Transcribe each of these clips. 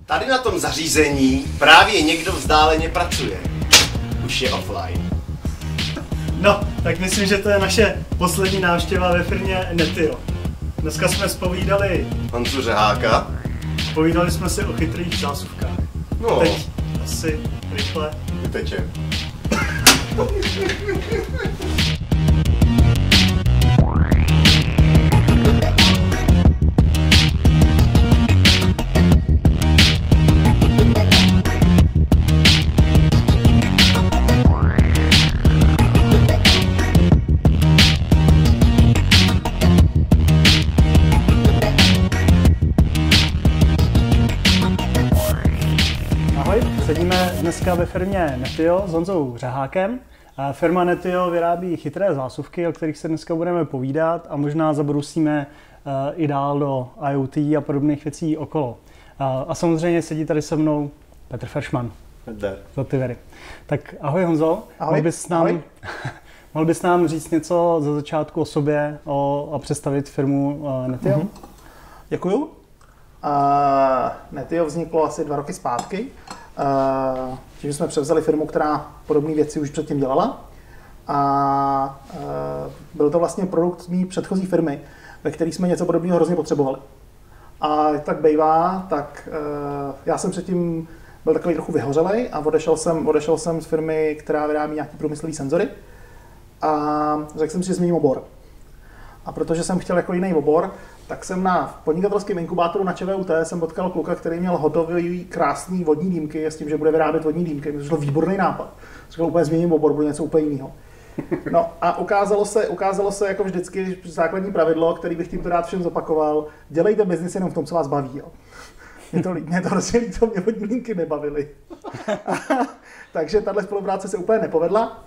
Tady na tom zařízení právě někdo vzdáleně pracuje. Už je offline. No, tak myslím, že to je naše poslední návštěva ve firmě Netio. Dneska jsme zpovídali Honzu Řeháka. Povídali jsme si o chytrých zásuvkách. No. Teď asi rychle Vyteče. Sedíme dneska ve firmě Netio s Honzou Řehákem. Firma Netio vyrábí chytré zásuvky, o kterých se dneska budeme povídat a možná zabrousíme i dál do IoT a podobných věcí okolo. A samozřejmě sedí tady se mnou Petr Feršman. Za Tyvery. Tak ahoj Honzo. Ahoj. Mohl bys nám říct něco za začátku o sobě a představit firmu Netio? Děkuju. Netio vzniklo asi 2 roky zpátky. Tím jsme převzali firmu, která podobné věci už předtím dělala. Byl to vlastně produkt mý předchozí firmy, ve které jsme něco podobného hrozně potřebovali. A tak bejvá, tak já jsem předtím byl takový trochu vyhořelej a odešel jsem z firmy, která vyrábí nějaký průmyslový senzory. A řekl jsem si, že změním obor. A protože jsem chtěl jako jiný obor, tak jsem na podnikatelském inkubátoru na ČVUT jsem potkal kluka, který měl hotový krásný vodní dýmky s tím, že bude vyrábět vodní dýmky. To byl výborný nápad. Říkal, úplně změním obor, bude něco úplně jiného. No a ukázalo se jako vždycky základní pravidlo, který bych tímto rád všem zopakoval. Dělejte biznis jenom v tom, co vás baví. Jo. Mě to hrozně líto, mě vodní dýmky nebavily. Takže tahle spolupráce se úplně nepovedla.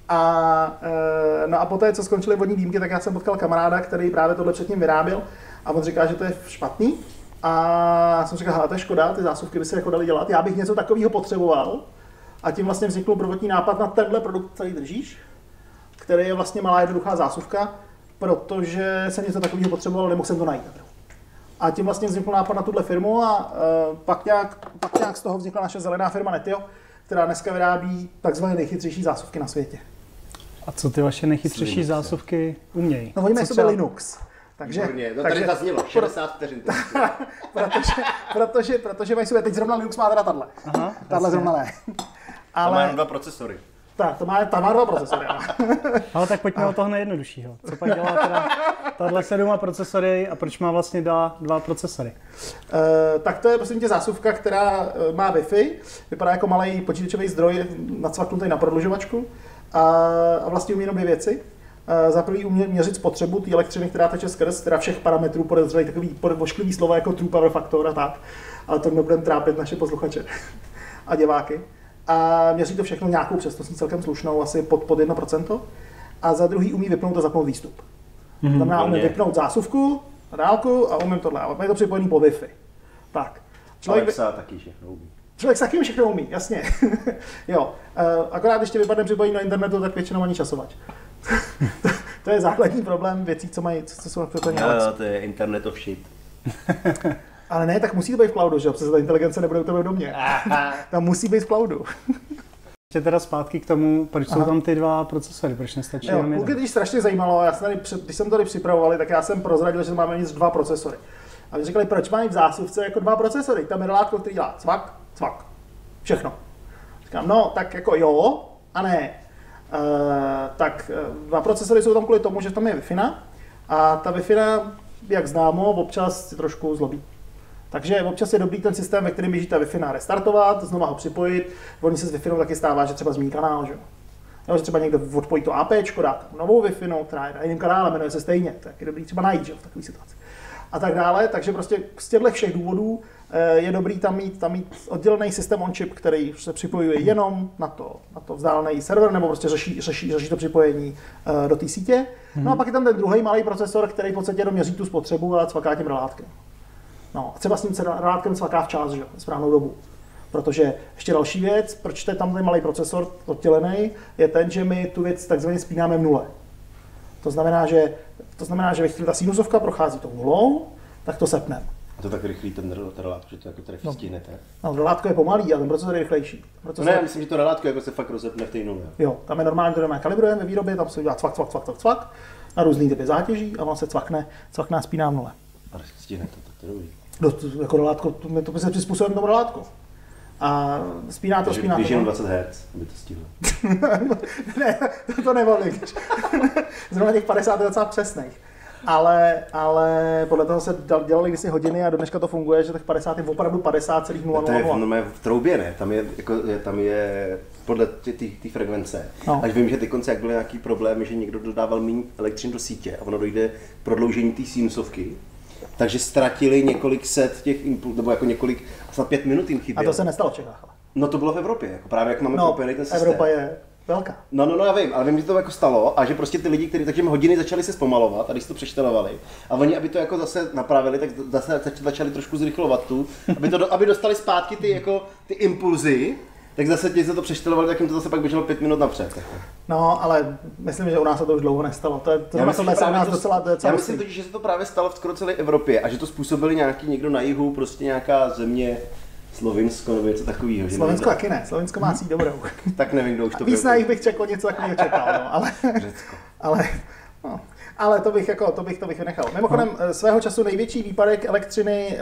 No a poté, co skončily vodní dýmky, tak já jsem potkal kamaráda, který právě tohle předtím vyráběl a on říká, že to je špatný. A já jsem říkal, to je škoda, ty zásuvky by se jako daly dělat, já bych něco takového potřeboval. A tím vlastně vznikl prvotní nápad na tenhle produkt, který držíš, který je vlastně malá jednoduchá zásuvka, protože jsem něco takového potřeboval, nemohl jsem to najít. A tím vlastně vznikl nápad na tuhle firmu a pak nějak z toho vznikla naše zelená firma Netio, která dneska vyrábí takzvané nejchytřejší zásuvky na světě. A co ty vaše nejchytřejší zásuvky umějí? No oni mají sobě Linux. Takže tady zaznělo 60 vteřin. protože mají sobě, teď zrovna Linux má teda tahle. Tahle zrovna ne. Ale má 2 procesory. Ta má 2 procesory. Ale tak pojďme od toho nejjednoduššího. Co pak dělá teda tahle 7 procesory a proč má vlastně 2 procesory? Tak to je prosím tě zásuvka, která má Wi-Fi, vypadá jako malý počítačový zdroj nacvaknutý na prodlužovačku a vlastně umí jenom 2 věci. Za prvý umí měřit spotřebu té elektřiny, která teče skrz, teda všech parametrů podezřelých, takový vošklivý slova jako true power factor a tak. Ale to nebudeme trápit naše posluchače a diváky. A měří to všechno nějakou přesností celkem slušnou, asi pod 1%. A za druhý umí vypnout a zapnout výstup. To znamená, umí vypnout zásuvku na dálku a umím tohle. A je to připojený po Wi-Fi. Tak. Alexa taky všechno umí. Člověk taky všechno umí, jasně. Jo. Akorát když tě vypadne připojení na internetu, tak většinou ani časovač. To je základní problém věcí, co jsou například Alexa. To je Internet of shit. Ale ne, tak musí to být v cloudu, že jo? Protože ta inteligence nebude u tebe v domě. Tam musí být v cloudu. Ještě teda zpátky k tomu, proč jsou tam ty 2 procesory, proč nestačí jenom jeden? Kluky strašně zajímalo, když jsem tady připravovali, tak já jsem prozradil, že máme nic 2 procesory. A my říkali, proč mají v zásuvce jako 2 procesory? Tam je relátko, který dělá cvak, cvak. Všechno. Říkám, no, tak jako jo a ne. Tak 2 procesory jsou tam kvůli tomu, že tam je Wi-Fi a ta Wi-Fi, jak známo, občas si trošku zlobí. Takže občas je dobrý ten systém, ve kterém běží ta Wi-Fi restartovat, znova ho připojit. Oni se s Wi-Fi taky stává, že třeba změní kanál, že jo, že třeba někdo odpojí to AP, dá tam novou Wi-Fi, která je na jiném kanále, jmenuje se stejně, tak je dobrý třeba najít, že jo, v takové situaci. A tak dále, takže prostě z těchto všech důvodů je dobrý tam mít oddělený systém on-chip, který se připojuje jenom na to vzdálený server, nebo prostě řeší to připojení do té sítě. No a pak je tam ten druhý malý procesor, který v podstatě jenom měří tu spotřebu a cvaká tím relátkem. No, a třeba s tím relátkem cvaká včas, že jo, správnou dobu. Protože ještě další věc, proč je tam ten malý procesor oddělený, je ten, že my tu věc takzvaně spínáme v nule. To znamená, že ve chvíli ta sinusovka prochází tou nulou, tak to sepneme. A to tak rychlý ten relátko, že to jako trefí stihnete? No, relátko je pomalý, ale ten procesor je rychlejší. Ne, já myslím, že to relátko jako se fakt rozepne v té nule. Jo, tam je normálně, to kalibrujeme ve výrobě, tam se udělá cvak na různý typy zátěží a on se cvakne a spíná v nule. A stihne to, tak to je dobrý. No, jako relátko, to se přizpůsobím tomu relátku. A spíná to. Když jenom 20 Hz, aby to stihlo. Ne, to nevolím. Zrovna těch 50 je docela přesných. Ale podle toho se dělali kdysi hodiny a do dneška to funguje, že tak 50 je opravdu 50,000. To je v troubě, ne? Tam je podle té frekvence. No. Až vím, že ty konce, jak byly nějaký problémy, že někdo dodával méně elektřiny do sítě a ono dojde k prodloužení té sinusovky. Takže ztratili několik set těch impulsů, nebo jako několik, snad 5 minut jim chybělo. A to se nestalo v Čechách. No to bylo v Evropě, jako právě jak máme propojený ten systém. Evropa je velká. No, já vím, ale vím, že to jako stalo a že prostě ty lidi, kteří takže hodiny začali se zpomalovat a když to přeštelovali a oni, aby to jako zase napravili, tak zase začali trošku zrychlovat aby dostali zpátky ty impulzy, tak zase ti se to přeštelovali, tak jim to zase pak běželo 5 minut napřed. No, ale myslím, že u nás se to už dlouho nestalo. Já myslím totiž, že se to právě stalo v skoro celé Evropě a že to způsobili někdo na jihu, prostě nějaká země, Slovinsko nebo něco takového. Slovinsko taky ne, Slovinsko má síť dobrou. Tak nevím, kdo už to víc na jich bych něco takového čekal, no, ale... Řecko. Ale to bych vynechal. Mimochodem, svého času největší výpadek elektřiny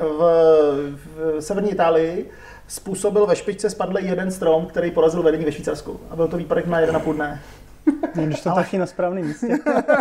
v severní Itálii způsobil ve špičce spadl jeden strom, který porazil vedení ve Švýcarsku. A byl to výpadek na 1,5 dne. Když to taky na správném místě.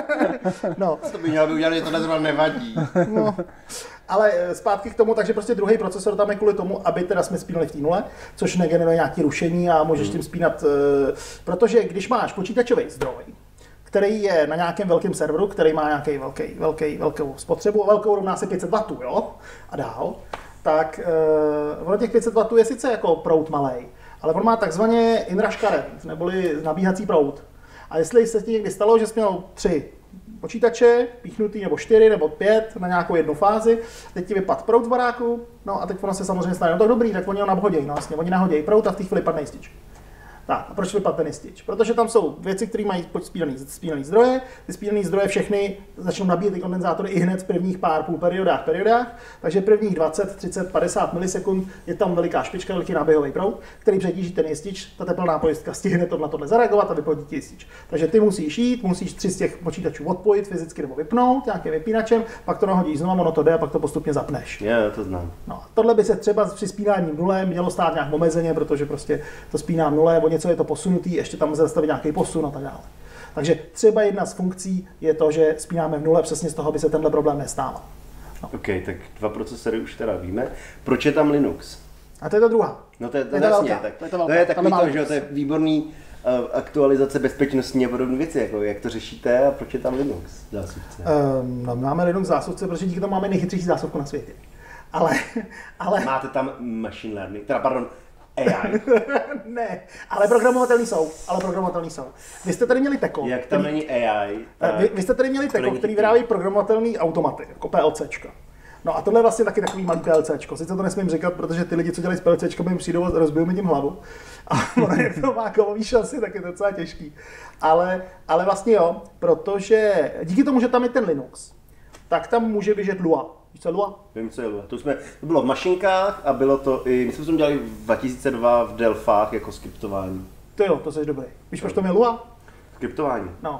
No. To by mělo udělat, že to nezrovna nevadí. No. Ale zpátky k tomu, takže prostě druhý procesor tam je kvůli tomu, aby teda jsme spínali v té nule, což negeneruje nějaké rušení a můžeš tím spínat, protože když máš počítačový zdroj, který je na nějakém velkém serveru, který má nějaký velkou spotřebu, velkou rovná se 500 W, jo, a dál, tak ono těch 500 W je sice jako proud malej, ale on má takzvaně inrush current, neboli nabíhací proud. A jestli se ti někdy stalo, že jsi měl 3 počítače, píchnutý nebo 4 nebo 5 na nějakou jednu fázi, teď ti vypadl proud v baráku, no a teď ono se samozřejmě stane, no tak dobrý, tak oni ho nahodějí, no vlastně, oni nahodějí proud a v té chvíli padne jistič. Tak, a proč vypadne jistič? Protože tam jsou věci, které mají spínaný zdroje, ty spínané zdroje všechny začnou nabíjet ty kondenzátory i hned v prvních pár periodách, takže prvních 20, 30, 50 milisekund je tam veliká špička, velký náběhový proud, který přetíží ten jistič, ta teplná pojistka stihne to na tohle zareagovat a vypojit ti jistič. Takže ty musíš 3 z těch počítačů odpojit fyzicky nebo vypnout nějakým vypínačem, pak to nahodíš znovu, ono to jde a pak to postupně zapneš. Já to znám. No, tohle by se třeba při spínání v nule mělo stát nějak omezeně, protože prostě to spíná v nule, něco je to posunutý, ještě tam může zastavit nějaký posun a tak dále. Takže třeba jedna z funkcí je to, že spínáme v nule přesně z toho, aby se tenhle problém nestával. No. OK, tak 2 procesory už teda víme. Proč je tam Linux? A to je ta druhá. No to je jasně, to je takový to, že to je výborný aktualizace bezpečnostní a podobné věci, jako jak to řešíte a proč je tam Linux zásuvce? No, máme Linux zásuvce, protože díky tomu máme nejchytřejší zásuvku na světě. Ale... Máte tam machine learning, AI. Ne, ale programovatelný jsou. Vy jste tady měli Teko. Jak tam není AI? Vy jste tady měli Teko, který vyrábí programovatelný automaty, jako PLCčka. No a tohle je vlastně taky takový malý PLCčko. Sice to nesmím říkat, protože ty lidi, co dělají s PLCčkem, jim přijdou a rozbijou mi tím hlavu. A ono, jak to má kovový šanci, tak je to docela těžký. Ale vlastně jo, protože díky tomu, že tam je ten Linux, tak tam může běžet Lua. Víš co je Lua? Vím, co je Lua. To bylo v mašinkách a bylo to i, my jsme to dělali v 2002 v Delfách jako skriptování. To jo, to jsi dobrý. Víš, proč to je Lua? Skriptování. No,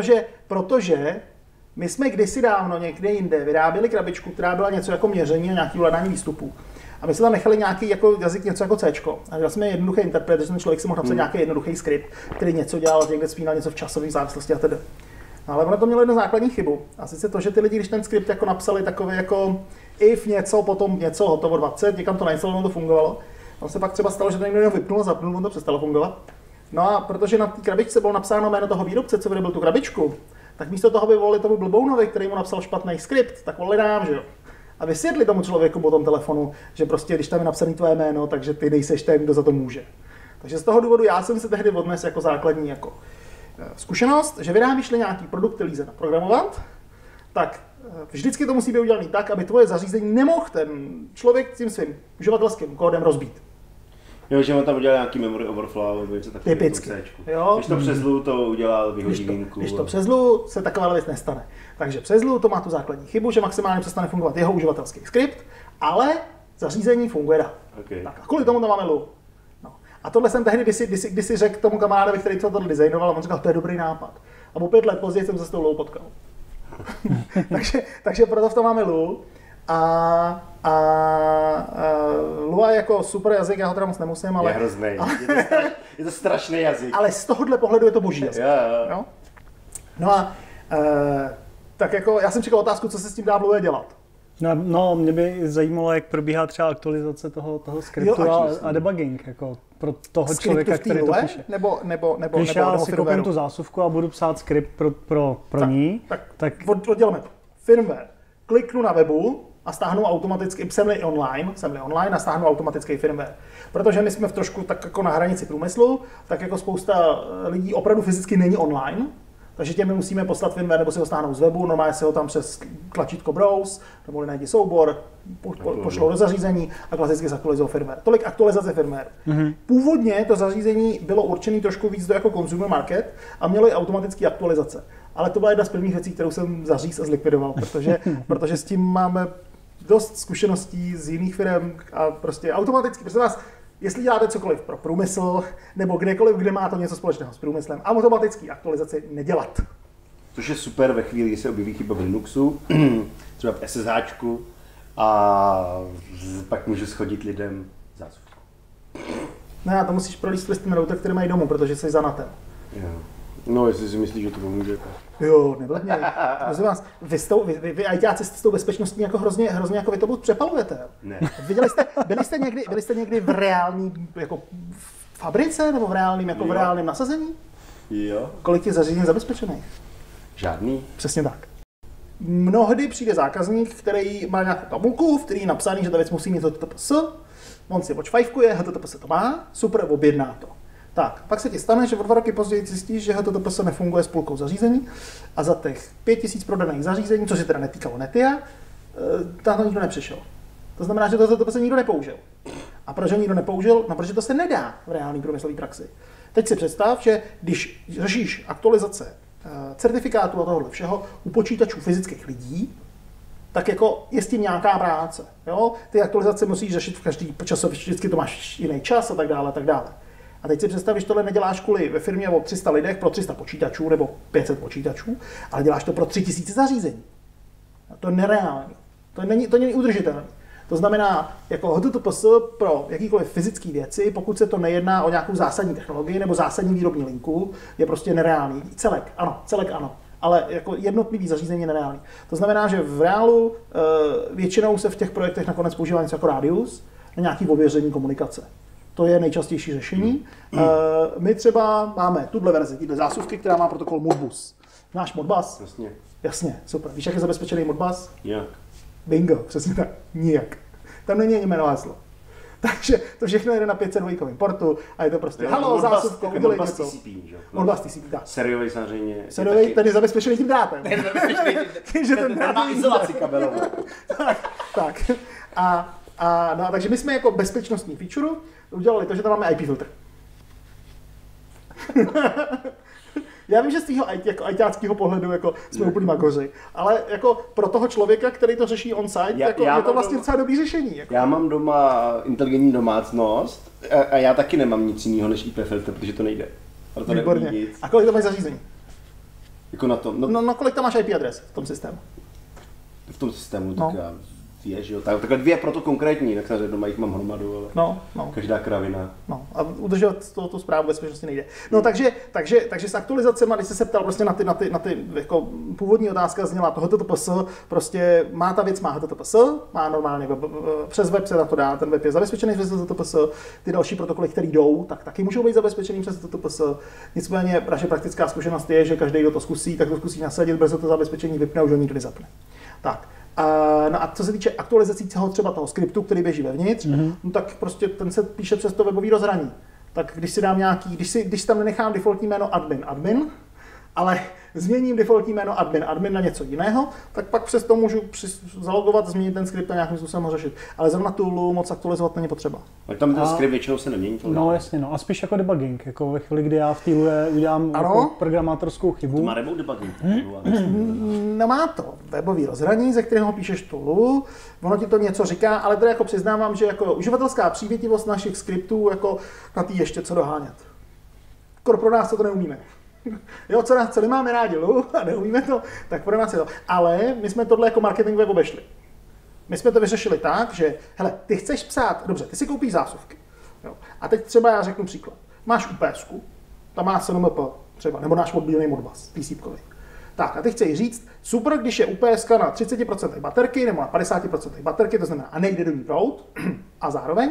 protože my jsme kdysi dávno někde jinde vyráběli krabičku, která byla něco jako měření a nějaký hledání výstupů. A my jsme tam nechali nějaký jako jazyk, něco jako C. A dělali jsme jednoduchý interpret, že ten člověk si mohl napsat nějaký jednoduchý skript, který něco dělal, někde spínal něco v časové závislosti a tedy. Ale ono to mělo jednu základní chybu. A sice to, že ty lidi, když ten skript jako napsali takový jako if něco, potom něco, hotovo 20, někam to nainstalovalo, to fungovalo. On se pak třeba stalo, že to někdo vypnul a zapnul, on to přestalo fungovat. No a protože na té krabičce bylo napsáno jméno toho výrobce, co vyrobil tu krabičku, tak místo toho by volili tomu blbounovi, který mu napsal špatný skript, tak volili nám, že jo. A vysvětli tomu člověku po tom telefonu, že prostě když tam je napsaný tvoje jméno, takže ty nejseš ten, kdo za to může. Takže z toho důvodu já jsem se tehdy odnes jako základní jako zkušenost, že vyrábíš-li nějaký produkt, který lze naprogramovat, tak vždycky to musí být udělané tak, aby tvoje zařízení nemohl ten člověk tím svým uživatelským kódem rozbít. Jo, že on tam udělal nějaký memory overflow nebo něco takového. Typicky. Když to přes Lu to udělal, vyhodí výjimku. Když to přes Lu se taková věc nestane. Takže přes Lu to má tu základní chybu, že maximálně přestane fungovat jeho uživatelský skript ale zařízení funguje dál. Okay. Tak a kvůli tomu to máme Lua. No. A tohle jsem tehdy kdysi řekl tomu kamarádovi, který to designoval, a on říkal, to je dobrý nápad. A o 5 let později jsem se s tou Lua potkal. takže proto v tom máme Lua. A Lua je jako super jazyk, já ho teda moc nemusím, ale... Je hrozný, je to strašný jazyk. Ale z tohohle pohledu je to boží jazyk. Jo? No a tak jako, já jsem čekal otázku, co se s tím dá v Lua dělat. No, mě by zajímalo, jak probíhá třeba aktualizace toho skriptu a debugging, jako pro toho skriptu člověka, který to píše. Nebo když já si koupím tu zásuvku a budu psát skript pro ní, tak oddělíme to. Firmware. Kliknu na webu a stáhnu automaticky, jsem-li online a stáhnu automatický firmware. Protože my jsme v trošku tak jako na hranici průmyslu, tak jako spousta lidí opravdu fyzicky není online, takže těm my musíme poslat firmware nebo si ho stáhnout z webu, normálně si ho tam přes tlačítko browse, nebo najdi soubor, pošlou do zařízení a klasicky zaktualizují firmware. Tolik aktualizace firmware. Mm-hmm. Původně to zařízení bylo určené trošku víc do jako consumer market a mělo i automatické aktualizace. Ale to byla jedna z prvních věcí, kterou jsem zaříz a zlikvidoval, protože s tím máme dost zkušeností z jiných firm a prostě automaticky, protože vás, jestli děláte cokoliv pro průmysl nebo kdekoliv, kde má to něco společného s průmyslem, automatický aktualizaci nedělat. Což je super ve chvíli, kdy se objeví chyba v Linuxu, třeba v SSHčku a pak můžu schodit lidem zásuvku. Ne, to musíš prolíst přes ten router, který mají domů, protože jsi za NATem. No, jestli si myslíš, že to pomůže. Jo, neblbněj. Vy ajťáci s tou bezpečností jako hrozně jako vy to přepalujete. Ne. Byli jste někdy v reální jako fabrice nebo v reálném nasazení? Jo. Kolik je zařízení zabezpečených? Žádný. Přesně tak. Mnohdy přijde zákazník, který má nějakou tabulku, v který je napsaný, že ta věc musí mít HTTPS, on si odšvajfkuje, HTTPS to má, super, objedná to. Tak, pak se ti stane, že o 2 roky později zjistíš, že HTTPS nefunguje s půlkou zařízení a za těch 5000 prodaných zařízení, co se teda netýkalo Netia, tam to nikdo nepřišel. To znamená, že to HTTPS nikdo nepoužil. A proč ho nikdo nepoužil? No, protože to se nedá v reálné průmyslové praxi. Teď si představ, že když řešíš aktualizace certifikátu a tohohle všeho u počítačů fyzických lidí, tak jako je s tím nějaká práce. Jo? Ty aktualizace musíš řešit v každý časově, vždycky to máš jiný čas a tak dále, a tak dále. A teď si představ, že tohle neděláš kvůli ve firmě o 300 lidech pro 300 počítačů nebo 500 počítačů, ale děláš to pro 3000 zařízení. A to je nereálné. To není udržitelné. To znamená, jako HTTPS pro jakýkoliv fyzické věci, pokud se to nejedná o nějakou zásadní technologii nebo zásadní výrobní linku, je prostě nereálný. Celek ano, ale jako jednotlivý zařízení je nereálný. To znamená, že v reálu většinou se v těch projektech nakonec používá něco jako Radius na nějaké ověření komunikace. To je nejčastější řešení. My třeba máme tuhle verzi, tyhle zásuvky, která má protokol Modbus. Náš Modbus? Jasně, super. Víš, jak je zabezpečený Modbus? Jak? Bingo, přesně tak. Nijak. Tam není ani jmenové slovo. Takže to všechno jde na 502 portu a je to prostě halo, zásuvko, udělej něco. Modbus TCP, tak. Seriový samozřejmě. Seriový, ten je zabezpečený tím drátem. Takže ten má izolaci kabelovou. Tak. No, takže my jsme jako bezpečnostní feature udělali to, že tam máme IP filtr. Já vím, že z tvýho jako ajťáckého pohledu jako jsme úplný magoři, ale jako pro toho člověka, který to řeší on-site, jako je to vlastně docela dobrý řešení. Jako. Já mám doma inteligentní domácnost a já taky nemám nic jiného než IP filtr, protože to nejde. Proto výborně. A kolik tam máš zařízení? Jako na tom? No kolik tam máš IP adres v tom systému? V tom systému, tak já je, že jo, takhle 2 proto konkrétní, tak samozřejmě doma jich mám hromadu, ale každá kravina. No a udržovat tu zprávu bezpečnosti nejde. No takže s aktualizacemi, když jsi se ptal prostě na ty jako původní otázka zněla to HTTPS, prostě má ta věc, má HTTPS, má normálně přes web se na to dá, ten web je zabezpečený přes HTTPS, ty další protokoly, které jdou, tak taky můžou být zabezpečený přes HTTPS. Nicméně naše praktická zkušenost je, že každý, kdo to zkusí, tak to zkusí nasadit, brzo to zabezpečení vypne, už ho nikdy nezapne. Tak. No a co se týče aktualizací třeba toho skriptu, který běží vevnitř, no tak prostě ten se píše přes to webový rozhraní. Tak když si dám když tam nenechám defaultní jméno admin, ale změním defaultní jméno admin na něco jiného, tak pak přes to můžu zalogovat, změnit ten skript a nějakým způsobem ho řešit. Ale zrovna tu moc aktualizovat není potřeba. Ale tam ten skript většinou se nemění. No jasně, no. A spíš jako debugging, jako ve chvíli, kdy já v té luje udělám jako programátorskou chybu. To má remote debugging. Nemá to webový rozhraní, ze kterého píšeš tu luu, ono ti to něco říká, ale teda jako přiznávám, že jako uživatelská přívětivost našich skriptů jako na tý ještě co dohánět. Pro nás to neumíme. Jo, co nemáme rádi a neumíme to, tak pro nás je to. Ale my jsme tohle jako marketingově obešli. My jsme to vyřešili tak, že hele, ty chceš psát, dobře, ty si koupíš zásuvky. Jo. A teď třeba já řeknu příklad. Máš UPSku, tam má SNMP třeba, nebo náš mobilní Modbus, TCP-kový. Tak a ty chceš říct, super, když je UPSK na 30% baterky nebo na 50% baterky, to znamená, a nejde do ní proud, a zároveň,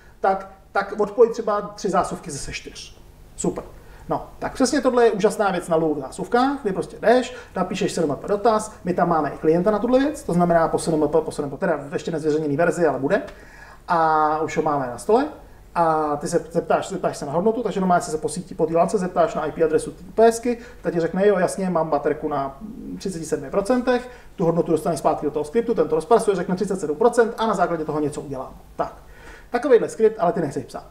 tak odpoj třeba 3 zásuvky ze 4. Super. No, tak přesně tohle je úžasná věc na lou v zásuvkách, kdy prostě jdeš, napíšeš SNMP dotaz, my tam máme i klienta na tuhle věc, to znamená po SNMP, teda ještě nezveřejněný verzi, ale bude, a už ho máme na stole. A ty se zeptáš se na hodnotu, takže normálně se po síti po té lance zeptáš na IP adresu UPSky, ta ti řekne, jo, jasně, mám baterku na 37%, tu hodnotu dostaneš zpátky do toho skriptu, ten to rozpracuje, řekne 37% a na základě toho něco udělám. Tak, takovýhle skript, ale ty nechceš psát.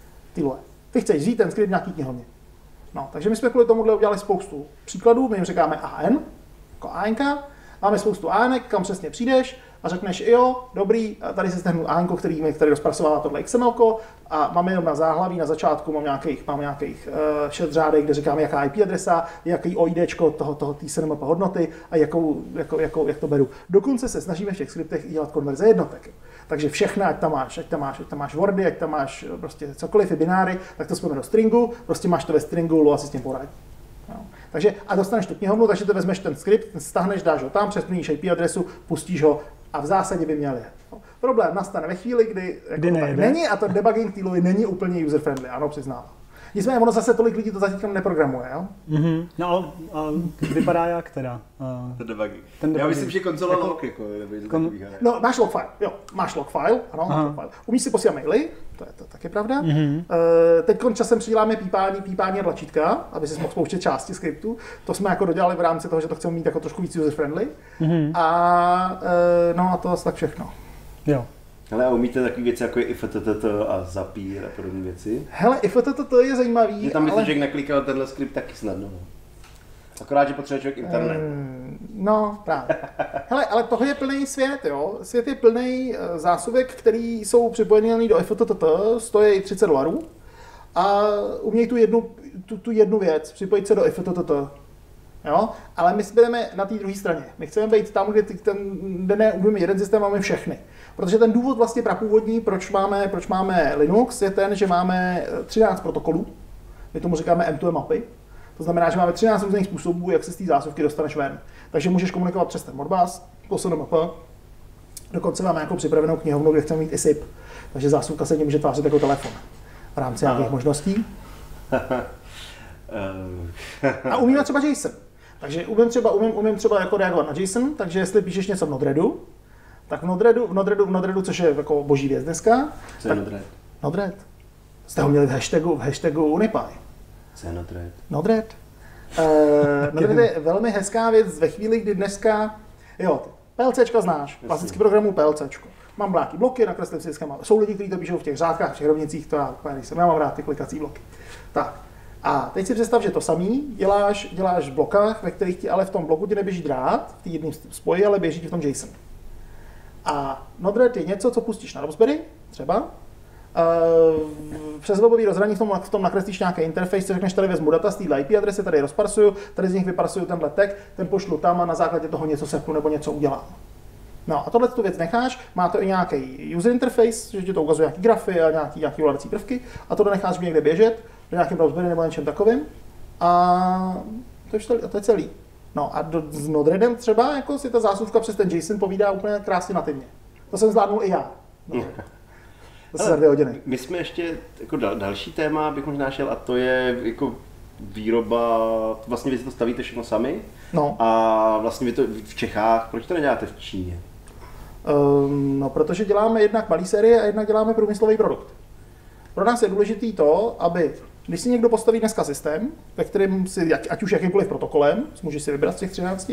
Ty chceš vzít ten skript nějaký knihovně. No, takže my jsme kvůli tomuhle udělali spoustu příkladů, my jim říkáme AN, jako ANK, máme spoustu ANek, kam přesně přijdeš a řekneš, jo, dobrý, tady se stehnu ANko, který rozpracovává tohle XML, a máme jenom na záhlaví, na začátku mám nějakých 6 řádek, kde říkáme, jaká IP adresa, jaký OIDčko toho SNMP hodnoty a jak to beru. Dokonce se snažíme v těch skriptech dělat konverze jednotek. Takže všechno, ať tam máš wordy, ať tam máš prostě cokoliv je bináry, tak to spojíme do stringu, prostě máš to ve stringu, Lua si s tím poradí. No. Takže a dostaneš tu knihovnu, takže ty vezmeš ten skript, stáhneš, dáš ho tam, přesměníš IP adresu, pustíš ho a v zásadě by měl jet. No. Problém nastane ve chvíli, kdy jako tak není a ten debugging týlový není úplně user-friendly, ano, přiznávám. Nicméně ono zase tolik lidí to zatím neprogramuje, jo? Mm-hmm. No a vypadá jak teda? Ten debugging. Já myslím, že konzola log, No, máš log file, ano, máš log file. Umíš si posílat maily, to je taky pravda. Mm-hmm. Teď časem přiděláme pípání a tlačítka, aby si mohl spouštět části skriptu. To jsme jako dodělali v rámci toho, že to chceme mít jako trošku víc user-friendly. Mm-hmm. A to asi tak všechno. Jo. Hele, a umíte takové věci jako je IFTTT a Zapier a podobné věci? Hele, IFTTT je zajímavý, tam ale... Člověk naklikal tenhle skript taky snadno. Akorát, že potřebuje člověk internet. No, právě. Hele, ale tohle je plný svět, jo. Svět je plný zásuvek, který jsou připojený do IFTTT, stojí $30 a umějí tu jednu věc, připojit se do IFTTT. Jo? Ale my jsme na té druhé straně. My chceme být tam, kde neumíme jeden systém, máme všechny. Protože ten důvod vlastně prapůvodní, proč máme Linux, je ten, že máme 13 protokolů. My tomu říkáme M2M mapy. To znamená, že máme 13 různých způsobů, jak se z té zásuvky dostaneš ven. Takže můžeš komunikovat přes ten Modbus, po SNMP. Dokonce máme jako připravenou knihovnu, kde chceme mít i SIP. Takže zásuvka se může tvářit jako telefon. V rámci nějakých možností. A umíme třeba JSON. Takže umím třeba jako reagovat na JSON, takže jestli píšeš něco v Node-REDu, tak v Node-REDu, což je jako boží věc dneska. Co je Node-RED? Node-RED. Jste ho měli v hashtagu Unipy. Co je Node-RED? Node-RED. Node-RED je velmi hezká věc ve chvíli, kdy dneska, jo, PLCčka znáš, klasicky programu PLCčko. Mám nějaký bloky, nakreslím si schéma. Jsou lidi, kteří to píšou v těch řádkách, v těch rovnicích, to já úplně nejsem. Já mám rád ty klikací bloky. Tak. A teď si představ, že to samý děláš v blokách, ve kterých ti ale v tom bloku ti neběží drát, v té jedné spoji, ale běží ti v tom JSON. A Node-RED je něco, co pustíš na Raspberry, třeba. Přes webový rozhraní v tom nakreslíš nějaký interface, řekneš, tady vezmu data z té IP adresy, tady rozparsuju, tady z nich vyparsuju tenhle tag, ten pošlu tam a na základě toho něco sepnu nebo něco udělám. No a tohle tu věc necháš, má to i nějaký user interface, že ti to ukazuje nějaký grafy a nějaký ovládací prvky a to necháš někde běžet, do nějakém browseru nebo něčem takovým a to je celý. No a s Node-REDem třeba jako si ta zásuvka přes ten JSON povídá úplně krásně nativně. To jsem zvládnul i já. No. Zase za 2 hodiny. My jsme ještě jako další téma, bych možná šel, a to je jako výroba, vlastně vy si to stavíte všechno sami. No. A vlastně vy to v Čechách, proč to neděláte v Číně? No, protože děláme jednak malý série a jednak děláme průmyslový produkt. Pro nás je důležitý to, aby když si někdo postaví dneska systém, ve kterém si, ať už jakýmkoliv protokolem, můžeš si vybrat z těch 13,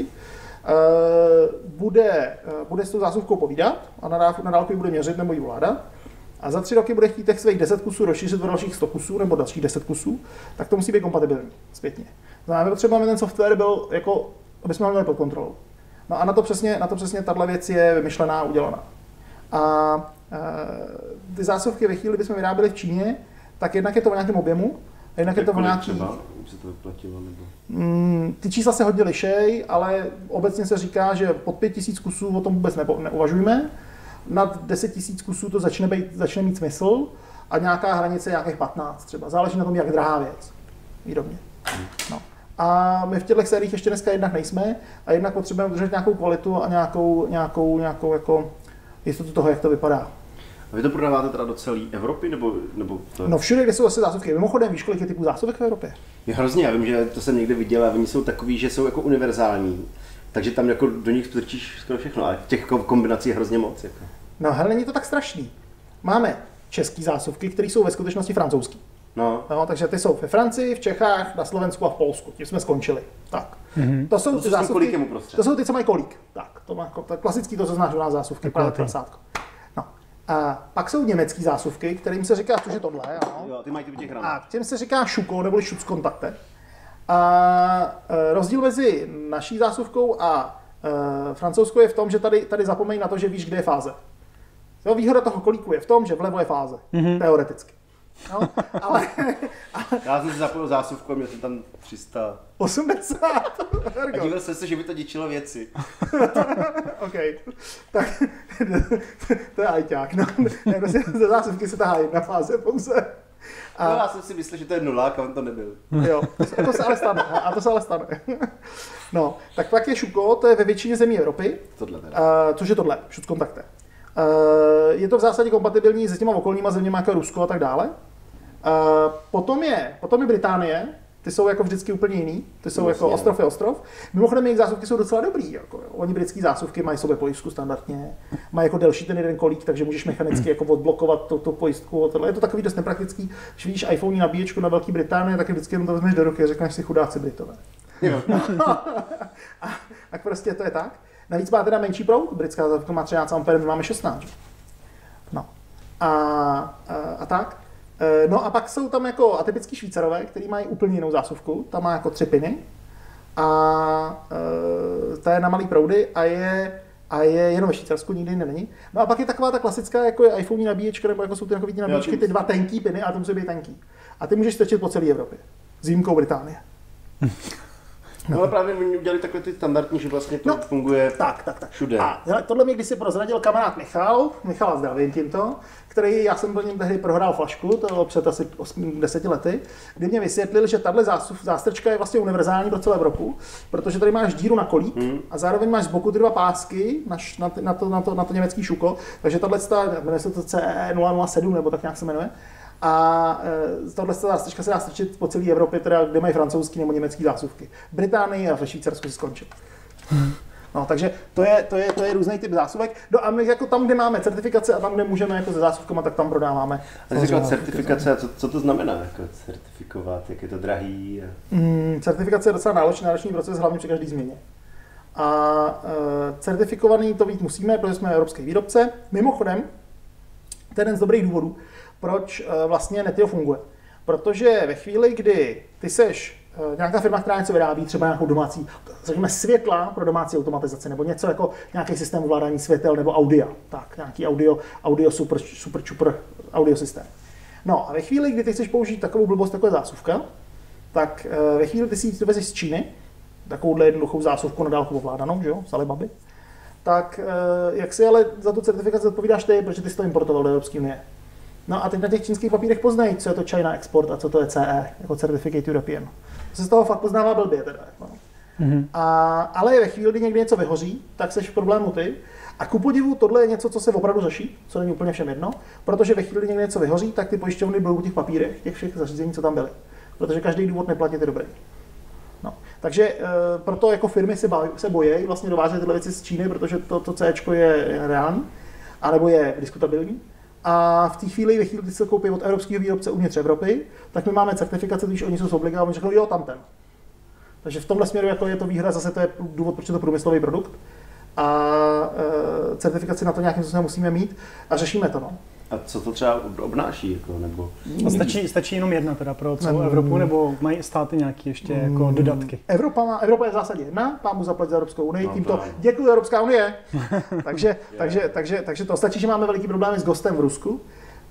bude s tou zásuvkou povídat a na dálku ji bude měřit nebo ji ovládat. A za 3 roky bude chtít těch svých 10 kusů rozšířit o dalších 100 kusů nebo dalších 10 kusů, tak to musí být kompatibilní zpětně. Znamená, potřebujeme ten software byl jako, aby jsme ho měli pod kontrolou. No a na to přesně tahle věc je vymyšlená a udělaná. A ty zásuvky ve chvíli, kdy jsme vyráběli v Číně, tak jednak je to o nějakém objemu, a jednak je to o nějaký... Třeba se to vyplatilo, nebo... Ty čísla se hodně lišej, ale obecně se říká, že pod 5000 kusů o tom vůbec neuvažujeme. Nad 10 000 kusů to začne mít smysl a nějaká hranice nějakých 15 třeba. Záleží na tom, jak drahá věc výrobně. No. A my v těchto sériích ještě dneska jednak nejsme a jednak potřebujeme udržet nějakou kvalitu a nějakou jako jistotu toho, jak to vypadá. A vy to prodáváte teda do celé Evropy, nebo to... No všude, kde jsou asi zásuvky. Mimochodem, víš, kolik je typů zásuvek v Evropě? Je hrozně, já vím, že to jsem někde viděl a oni jsou takový, že jsou jako univerzální. Takže tam jako do nich strčíš skoro všechno, ale těch kombinací je hrozně moc. Jako. No hele, není to tak strašný. Máme české zásuvky, které jsou ve skutečnosti francouzské. No, takže ty jsou ve Francii, v Čechách, na Slovensku a v Polsku. Tím jsme skončili. Tak. To jsou ty zásuvky. To jsou ty, co mají kolík. Tak, to má klasický, to, co znáš u nás zásuvky, právě prasátko. No. A pak jsou německé zásuvky, kterým se říká, což je tohle, ano. Jo, ty mají ty těch a těm se říká Schuko nebo Schutzkontakte. A rozdíl mezi naší zásuvkou a francouzskou je v tom, že tady zapomeň na to, že víš, kde je fáze. Jo, výhoda toho kolíku je v tom, že vlevo je fáze, teoreticky. No, ale já jsem si zapojil zásuvku a měl jsem tam 380. A díval jsem se, že by to ničilo věci. OK. Tak to je ajťák. No. Ze zásuvky se tahá jedna fáze pouze. No, já jsem si myslel, že to je nulák a on to nebyl. Jo, to se ale stane. No, tak pak je Schuko, to je ve většině zemí Evropy. Tohle teda. Což je tohle, Schutzkontakte. Je to v zásadě kompatibilní se těma okolníma zeměma jako Rusko a tak dále. Potom je Británie, ty jsou jako vždycky úplně jiný, ty jsou vlastně, jako ostrov je ostrov. Mimochodem jejich zásuvky jsou docela dobrý, jako, oni britský zásuvky mají sobě pojistku standardně, mají jako delší ten jeden kolík, takže můžeš mechanicky jako odblokovat tu pojistku. Tohle. Je to takový dost nepraktický, když vidíš iPhone nabíječku na Velké Británii, tak vždycky jenom to vezmeš do ruky a řekneš si chudáci Britové. A prostě to je tak. Navíc má teda menší proud, britská zásuvka má 13 A, my máme 16. No. A tak. No a pak jsou tam jako atypický Švýcarové, který mají úplně jinou zásuvku, tam má jako 3 piny a ta je na malý proudy a je jenom ve Švýcarsku, nikdy jinde není. No a pak je taková ta klasická, jako je iPhone nabíječka, nebo jako jsou ty takový ty nabíječky, ty 2 tenký piny, a to musí být tenký. A ty můžeš strčit po celé Evropě, s výjimkou Británie. No ale právě oni udělali takhle ty standardní, že vlastně to funguje všude. A tohle mě kdysi prozradil kamarád Michal zdravím tímto, který já jsem pro něm tehdy prohrál flašku, to bylo před asi 10 lety, kdy mě vysvětlil, že tahle zástrčka je vlastně univerzální pro celou Evropu, protože tady máš díru na kolík a zároveň máš z boku ty 2 pásky na to německý Schuko, takže tahle jmenuje se to CE 007 nebo tak nějak se jmenuje. A tohle zástřečka se dá strčit po celé Evropě, teda, kde mají francouzský nebo německý zásuvky. V Británii a ve Švýcarsku se skončil. No, takže to je různý typ zásuvek. No a my jako tam, kde máme certifikace a tam, kde můžeme jako se zásuvkama, tak tam prodáváme. A ty říkal certifikace, co to znamená jako certifikovat, jak je to drahý? Certifikace je docela náročný proces, hlavně při každý změně. A certifikovaný to být musíme, protože jsme evropský výrobce. Mimochodem, to je jeden z dobrých důvodů, proč vlastně Netio funguje. Protože ve chvíli, kdy ty seš nějaká firma, která něco vyrábí, třeba nějakou domácí, řekněme světla pro domácí automatizaci, nebo něco jako nějaký systém ovládání světel, nebo audia, tak nějaký audio super audio systém. No a ve chvíli, kdy ty chceš použít takovou blbost, jako je zásuvka, tak ve chvíli, kdy si ji dovezeš z Číny, takovouhle jednoduchou zásuvku na dálku ovládanou, že jo, z Alibaby, tak jak si ale za tu certifikaci odpovídáš ty, protože ty jsi to importoval do Evropské unie. No a teď na těch čínských papírech poznají, co je to China Export a co to je CE, jako Certificate European. To se z toho fakt poznává blbě teda. Jako. Ale ve chvíli, kdy někdy něco vyhoří, tak seš v problému ty. A ku podivu tohle je něco, co se opravdu řeší, co není úplně všem jedno, protože ve chvíli, kdy někdy něco vyhoří, tak ty pojišťovny budou u těch papírech, těch všech zařízení, co tam byly. Protože každý důvod neplatit je dobrý. No. Takže proto jako firmy se bojí vlastně dovážet tyhle věci z Číny, protože to C je reálný, anebo je diskutabilní. A v té chvíli, kdy se koupí od evropského výrobce uvnitř Evropy, tak my máme certifikace, když oni jsou z obliga a oni řeknou, jo, tam ten. Takže v tomhle směru jako je to výhra, zase to je důvod, proč je to průmyslový produkt. A certifikaci na to nějakým způsobem musíme mít a řešíme to. No. A co to třeba obnáší? Jako, nebo... Stačí jenom jedna teda pro celou Evropu, nebo mají státy nějaké ještě jako dodatky? Evropa je v zásadě jedna, pán mu zaplatit za Evropskou unii, tímto děkuji Evropská unie. takže to stačí, že máme veliký problémy s ghostem v Rusku.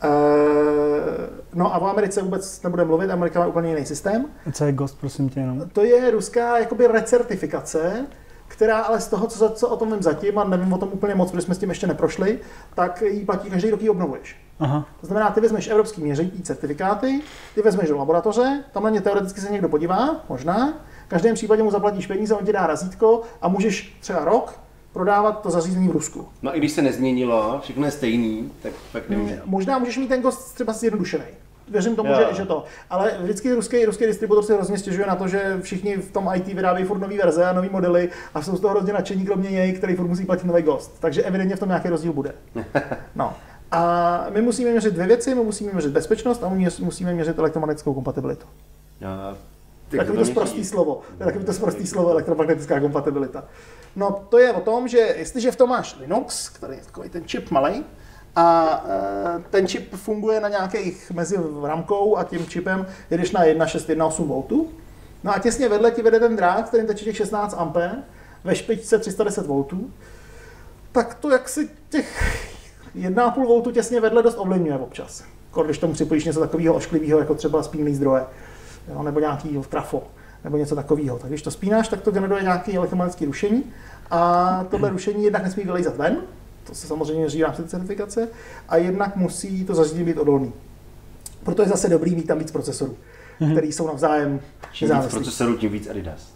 No a v Americe vůbec nebudeme mluvit, Amerika má úplně jiný systém. A co je ghost, prosím tě jenom? To je ruská jakoby recertifikace, která ale z toho, co o tom vím zatím, a nevím o tom úplně moc, protože jsme s tím ještě neprošli, tak jí platí každý rok, ji obnovuješ. Aha. To znamená, ty vezmeš evropský měření certifikáty, ty vezmeš do laboratoře, tam na ně teoreticky se někdo podívá, možná, v každém případě mu zaplatíš peníze, on ti dá razítko a můžeš třeba rok prodávat to zařízení v Rusku. No i když se nezměnilo, všechno je stejný, tak pak nemůže. Možná můžeš mít ten ghost třeba zjednodušený. Věřím tomu, že to. Ale vždycky ruský distributor se hrozně stěžuje na to, že všichni v tom IT vyrábějí furt nový verze a nový modely a jsou z toho hrozně nadšení, kromě něj, který furt musí platit nový ghost. Takže evidentně v tom nějaký rozdíl bude. No. A my musíme měřit dvě věci, my musíme měřit bezpečnost a my musíme měřit elektromagnetickou kompatibilitu. Takový to sprostý slovo, elektromagnetická kompatibilita. No to je o tom, že jestliže v tom máš Linux, který je takový ten čip malej, a ten čip funguje na nějakých mezi ramkou a tím čipem jedeš na 1.618 V. No a těsně vedle ti vede ten drát, kterým teče těch 16 A ve špičce 310 V. Tak to jak si těch 1,5 V těsně vedle dost ovlivňuje občas. Když tomu připojíš něco takového ošklivého, jako třeba spínný zdroje, jo, nebo nějaký trafo, nebo něco takového. Tak když to spínáš, tak to generuje nějaké elektromagnetické rušení a tohle rušení jednak nesmí vylejzat ven, to se samozřejmě říká v rámci certifikace, a jednak musí to zařízení být odolný. Proto je zase dobrý mít tam víc procesorů, který jsou navzájem čím víc procesorů, tím víc Adidas.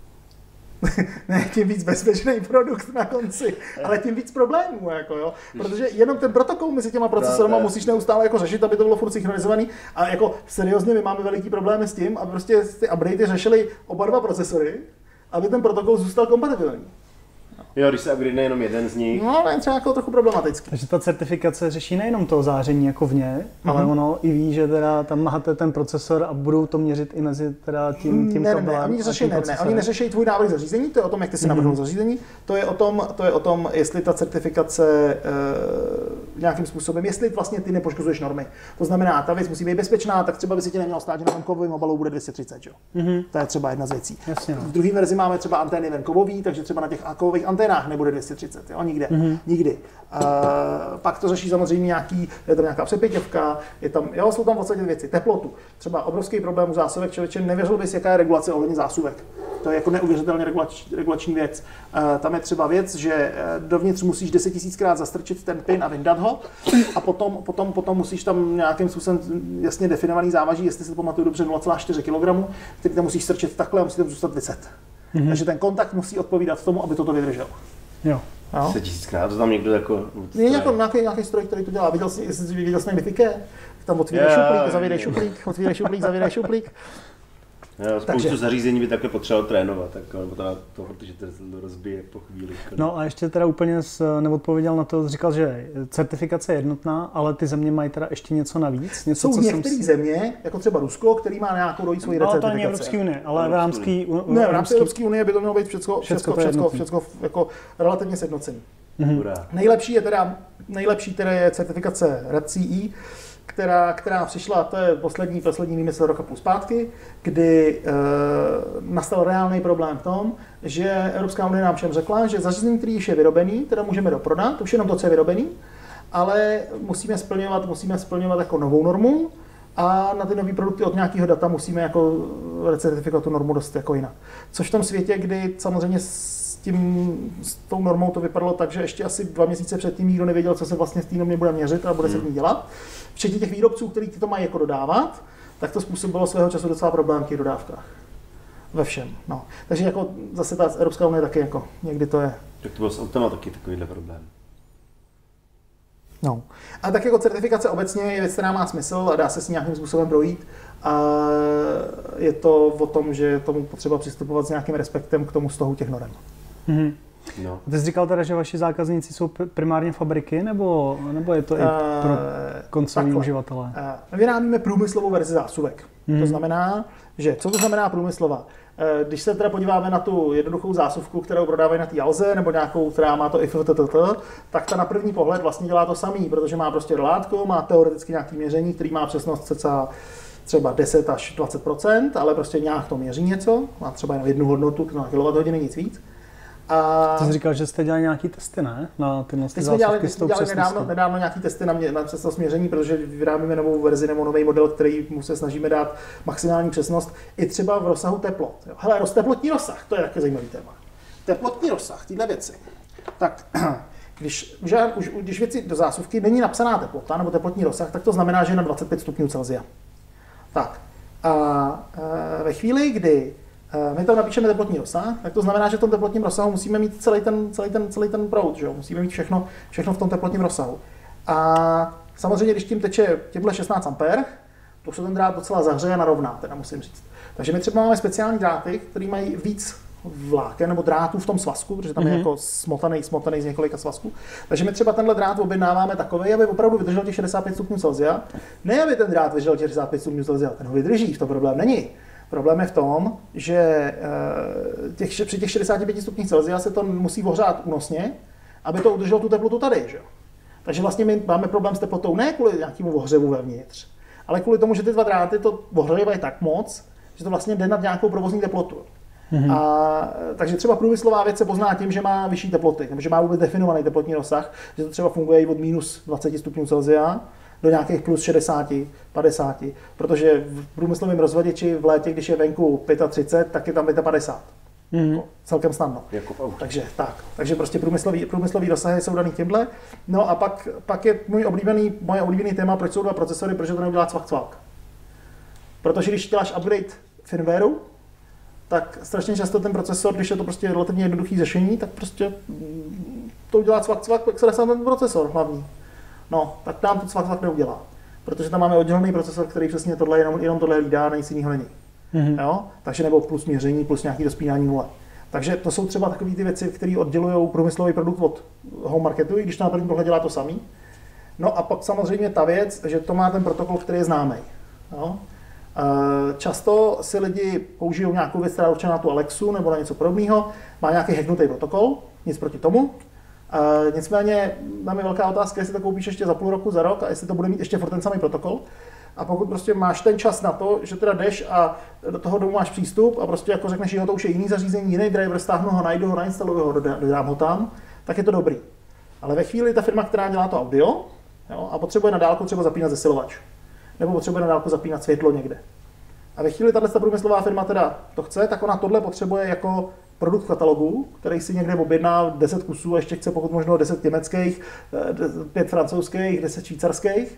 Ne, tím víc bezpečný produkt na konci, ale tím víc problémů, jako jo. Protože jenom ten protokol mezi těma procesorama musíš neustále jako řešit, aby to bylo furt synchronizovaný. A jako seriózně my máme veliký problémy s tím, aby prostě ty updatey řešily oba dva procesory, aby ten protokol zůstal kompatibilní. Jo, když se upgrade jenom jeden z nich. No, je třeba jako trochu problematický. Takže ta certifikace řeší nejenom to záření jako vně, ale ono i ví, že teda tam máte ten procesor a budou to měřit i mezi teda tím kabelem. Oni neřeší tvůj návrh zařízení, to je o tom, jak ty si navrhnul zařízení, to je o tom, jestli ta certifikace nějakým způsobem, jestli vlastně ty nepoškozuješ normy. To znamená, ta věc musí být bezpečná, tak třeba by si ti nemělo stát, že na tom kovovém obalu bude 230, jo. To je třeba jedna z věcí. Jasně, no. V druhé verzi máme třeba antény venkový, takže třeba na těch kovových anténách nebude 230, jo, nikdy. Pak to řeší samozřejmě je tam nějaká přepěťovka, jsou tam vlastně věci, teplotu. Třeba obrovský problém u zásuvek, člověče, nevěřil bys, jaká je regulace ohledně zásuvek. To je jako neuvěřitelně regulační věc. Tam je třeba věc, že dovnitř musíš 10 000krát zastrčit ten pin a vyndat ho a potom musíš tam nějakým způsobem jasně definovaný závaží, jestli si to pamatuju dobře, 0,4 kg, který tam musíš strčit takhle a musí tam zůstat viset. Takže ten kontakt musí odpovídat tomu, aby toto vydržel. Jo. 10 000krát, to tam někdo jako... Je nějaký stroj, který to dělá. Viděl jsi někdy Viké? Tam otvírej šuplík, zavírej šuplík, otvírej šuplík, zavírej šuplík. Spoustu zařízení by takhle potřeboval trénovat, nebo to, protože to rozbije po chvíli. No a ještě teda úplně neodpověděl na to, říkal, že certifikace je jednotná, ale ty země mají teda ještě něco navíc? Jsou některé země, jako třeba Rusko, který má nějakou svoji recertifikaci. Ale to není Evropské unie, ale v rámci Evropské unie by to mělo být všechno jako relativně sjednocený. Nejlepší teda je certifikace Red CE, která přišla, to je poslední výmysl roka půl zpátky, kdy nastal reálný problém v tom, že Evropská unie nám všem řekla, že zařízení, který již je vyrobený, teda můžeme doprodat, už jenom to, co je vyrobený, ale musíme splňovat jako novou normu a na ty nové produkty od nějakého data musíme jako recertifikovat tu normu dost jako jinak. Což v tom světě, kdy samozřejmě s tou normou to vypadalo tak, že ještě asi 2 měsíce předtím nikdo nevěděl, co se vlastně v té normě bude měřit a bude se v ní dělat. Včetně těch výrobců, kteří to mají jako dodávat, tak to způsobilo svého času docela problém v těch dodávkách. Ve všem. No. Takže jako zase ta Evropská unie taky jako někdy to je. Tak to byl s autama taky takovýhle problém. No. A tak jako certifikace obecně je věc, která má smysl a dá se s nějakým způsobem projít. A je to o tom, že je tomu potřeba přistupovat s nějakým respektem k tomu stohu těch norem. No. Ty jsi říkal teda, že vaši zákazníci jsou primárně fabriky, nebo je to i pro koncový uživatele? My vyrábíme průmyslovou verzi zásuvek. To znamená, že co to znamená průmyslová? Když se teda podíváme na tu jednoduchou zásuvku, kterou prodávají na té Alze, nebo nějakou, která má to IFTTT, tak ta na první pohled vlastně dělá to samý, protože má prostě rolátko, má teoreticky nějaké měření, který má přesnost cca třeba 10 až 20%, ale prostě nějak to měří něco, má třeba jen jednu hodnotu na kWh, nic víc. A ty jsi říkal, že jste dělali nějaký testy, ne? Na tyhle zásuvky s tou přesností. Nedávno nějaký testy na přesnost měření, protože vyrábíme novou verzi nebo nový model, který mu se snažíme dát maximální přesnost i třeba v rozsahu teplot. Jo. Hele, teplotní rozsah, to je taky zajímavý téma. Teplotní rozsah, tyhle věci. Tak, když věci do zásuvky není napsaná teplota nebo teplotní rozsah, tak to znamená, že je na 25 stupňů Celsia. Tak, a ve chvíli, kdy my tam napíšeme teplotní rozsah, tak to znamená, že v tom teplotním rozsahu musíme mít celý ten proud, že jo? Musíme mít všechno v tom teplotním rozsahu. A samozřejmě, když tím teče těmhle 16 A, to se ten drát docela zahřeje a narovná, teda musím říct. Takže my třeba máme speciální dráty, které mají víc vláken nebo drátů v tom svazku, protože tam je jako smotaný z několika svazků. Takže my třeba tenhle drát objednáváme takový, aby opravdu vydržel těch 65 stupňů Celsia. Ne, aby ten drát vydržel těch 65 stupňů Celsia, ten ho vydrží, v tom problém není. Problém je v tom, že při těch 65 stupních Celsia se to musí ohřát únosně, aby to udrželo tu teplotu tady. Že? Takže vlastně my máme problém s teplotou ne kvůli nějakému ohřevu vevnitř, ale kvůli tomu, že ty dva dráty to ohřívají tak moc, že to vlastně jde nad nějakou provozní teplotu. Takže třeba průmyslová věc se pozná tím, že má vyšší teploty, že má vůbec definovaný teplotní rozsah, že to třeba funguje i od minus 20 stupňů Celsia do nějakých plus 60, 50, protože v průmyslovém rozvaděči v létě, když je venku 35, tak je tam 55. Celkem snadno. Takže prostě průmyslový rozsahy jsou daný tímhle. No a pak je moje oblíbený téma, proč jsou dva procesory, protože to neudělá cvak. Protože když děláš upgrade firmwareu, tak strašně často ten procesor, když je to prostě relativně jednoduchý řešení, tak prostě to udělá cvak, tak se dostane ten procesor hlavní. No, tak nám to cvak neudělá, protože tam máme oddělený procesor, který přesně tohle jenom tohle hlídá, nic jiného není. Jo? Takže nebo plus měření, plus nějaký dospínání nule. Takže to jsou třeba takové ty věci, které oddělují průmyslový produkt od home marketu, i když to na první pohled dělá to samý. No a pak samozřejmě ta věc, že to má ten protokol, který je známý. Jo? Často si lidi použijou nějakou věc, která je určená na tu Alexu nebo na něco podobného, má nějaký hacknutý protokol, nic proti tomu. Nicméně nám je velká otázka, jestli to koupíš ještě za půl roku, za rok a jestli to bude mít ještě furt ten samý protokol. A pokud prostě máš ten čas na to, že teda jdeš a do toho domu máš přístup a prostě jako řekneš, že to už je jiný zařízení, jiný driver, stáhnu ho, najdu ho, nainstaluju ho, dodám ho tam, tak je to dobrý. Ale ve chvíli ta firma, která dělá to audio, jo, a potřebuje na dálku třeba zapínat zesilovač, nebo potřebuje na dálku zapínat světlo někde. A ve chvíli tato průmyslová firma teda to chce, tak ona tohle potřebuje jako produkt v katalogu, který si někde objedná 10 kusů a ještě chce pokud možno 10 německých, 5 francouzských, 10 švýcarských.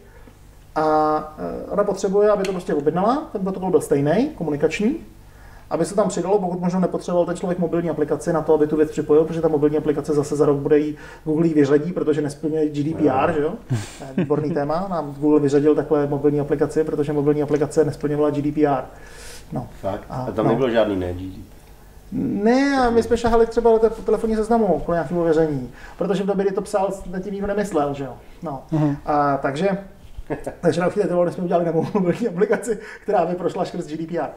A ona potřebuje, aby to prostě objednala, ten protokol byl stejný, komunikační, aby se tam přidalo, pokud možno nepotřeboval ten člověk mobilní aplikaci na to, aby tu věc připojil, protože ta mobilní aplikace zase za rok bude jí Google vyřadí, protože nesplňuje GDPR, že jo? Výborný téma, nám Google vyřadil takhle mobilní aplikaci, protože mobilní aplikace nesplňovala GDPR. No. Fakt? A tam nebylo žádný GDPR? Ne, a my jsme šahali třeba do telefonní seznamu kvůli nějakému věření, protože v době, kdy to psal, tím nikdo nemyslel, že jo? No. A takže na chvíli trvalo, jsme udělali novou mobilní aplikaci, která by prošla skrz GDPR.